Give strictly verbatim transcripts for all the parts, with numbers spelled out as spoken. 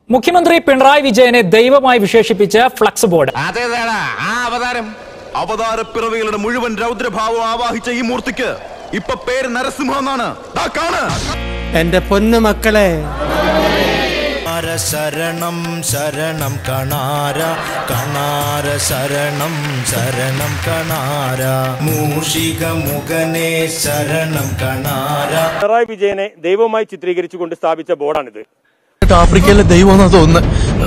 മുഖ്യമന്ത്രി പിണറായി വിജയനെ ദൈവമായി വിശേഷിപ്പിച്ച ഫ്ലക്സ് ബോർഡ്. അതേതാടാ ആ അവതാരം? അവതാരപ്പിറവികളുടെ മുഴുവൻ രൗദ്രഭാവം ആവാഹിച്ച ഈ മൂർത്തിക്ക് ഇപ്പൊ പേര് നരസിംഹം എന്നാണ്. എന്റെ പൊന്നു മക്കളെ, ശരണം ശരണം കണാര കണാര ശരണം ശരണം കണാര മൂഷിക മുഖനെ ശരണം കണാര. പിണറായി വിജയനെ ദൈവമായി ചിത്രീകരിച്ചുകൊണ്ട് സ്ഥാപിച്ച ബോർഡാണിത്. ആഫ്രിക്കയിലെ ദൈവം തോന്നുന്നു.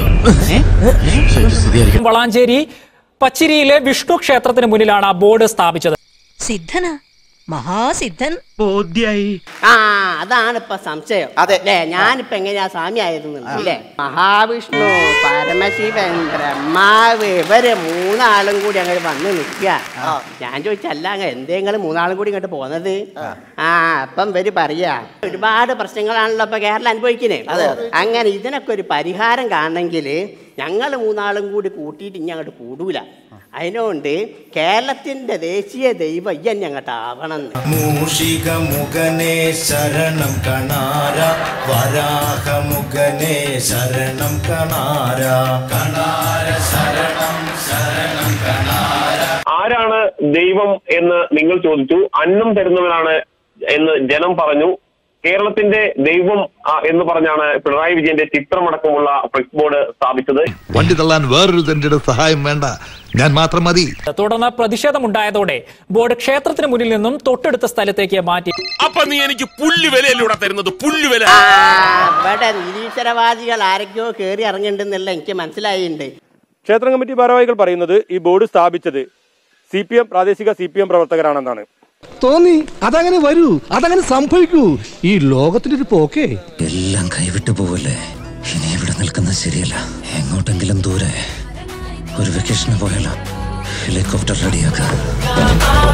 വളാഞ്ചേരി പച്ചിരിയിലെ വിഷ്ണു ക്ഷേത്രത്തിന് മുന്നിലാണ് ബോർഡ് സ്ഥാപിച്ചത്. സിദ്ധനാ, മഹാസിദ്ധൻ. ബോധ്യായി. ആ അതാണ് ഇപ്പൊ സംശയം. അതെ, ഞാനിപ്പോ എങ്ങനെയാ സ്വാമി ആയിരുന്നില്ലേ? മഹാവിഷ്ണു, പരമശിവൻ, ബ്രഹ്മാവ് ഇവര് മൂന്നാളും കൂടി അങ്ങനെ വന്ന് നിൽക്കുക. ഞാൻ ചോദിച്ചല്ല, അങ്ങ് എന്തെങ്കിലും മൂന്നാളും കൂടി ഇങ്ങോട്ട് പോന്നത്? ആ അപ്പം ഇവര് പറയാ ഒരുപാട് പ്രശ്നങ്ങളാണല്ലോ ഇപ്പൊ കേരളം അനുഭവിക്കുന്നത്. അങ്ങനെ ഇതിനൊക്കെ ഒരു പരിഹാരം കാണണമെങ്കിൽ ഞങ്ങൾ മൂന്നാളും കൂടി കൂട്ടിയിട്ട് ഇനി അങ്ങോട്ട് കൂടൂല. അതിനുകൊണ്ട് കേരളത്തിന്റെ ദേശീയ ദൈവം ഇയ്യൻ ഞങ്ങട്ട് ആവണം. മൂഷിക മുഖനെ ശരണം കണാര വരാഹ മുഖനെ ശരണം കണാര കണാര ശരണം ശരണം കണാര. ആരാണ് ദൈവം എന്ന് നിങ്ങൾ ചോദിച്ചു. അന്നം തരുന്നവനാണ് എന്ന് ജനം പറഞ്ഞു. കേരളത്തിന്റെ ദൈവം എന്ന് പറഞ്ഞാണ് പിണറായി വിജയന്റെ ചിത്രമടക്കമുള്ള ഫ്ലെക്സ് ബോർഡ് സ്ഥാപിച്ചത്. വണ്ടി തള്ളാൻ വേറൊരു തന്റെ സഹായം വേണ്ട, ഞാൻ മാത്രം മതി. തുടർന്ന് പ്രതിഷേധമുണ്ടായതോടെ ബോർഡ് ക്ഷേത്രത്തിന് മുന്നിൽ നിന്നും തൊട്ടടുത്ത സ്ഥലത്തേക്ക് മാറ്റി. അപ്പൊ നീ എനിക്ക് പുല്ലുവിലൂടെ തരുന്നത്? പുല്ലുവില ഇവിടെ നിരീശ്വരവാദികൾ ആരൊക്കെയോ കയറി ഇറങ്ങിണ്ടെന്നല്ല എനിക്ക് മനസ്സിലായിട്ടുണ്ട്. ക്ഷേത്ര കമ്മിറ്റി ഭാരവാഹികൾ പറയുന്നത് ഈ ബോർഡ് സ്ഥാപിച്ചത് സി പി എം പ്രാദേശിക സി പി എം പ്രവർത്തകരാണെന്നാണ്. തോന്നി അതങ്ങനെ വരൂ, അതങ്ങനെ സംഭവിക്കൂ. ഈ ലോകത്തിന്റെ ഒരു പോക്കേ. എല്ലാം കൈവിട്ടു പോവല്ലേ. ഇനി ഇവിടെ നിൽക്കുന്നത് ശരിയല്ല. എങ്ങോട്ടെങ്കിലും ദൂരെ ഒരു വെക്കേഷന് പോയാലോ? ഹെലികോപ്റ്റർ റെഡിയാക്കാം.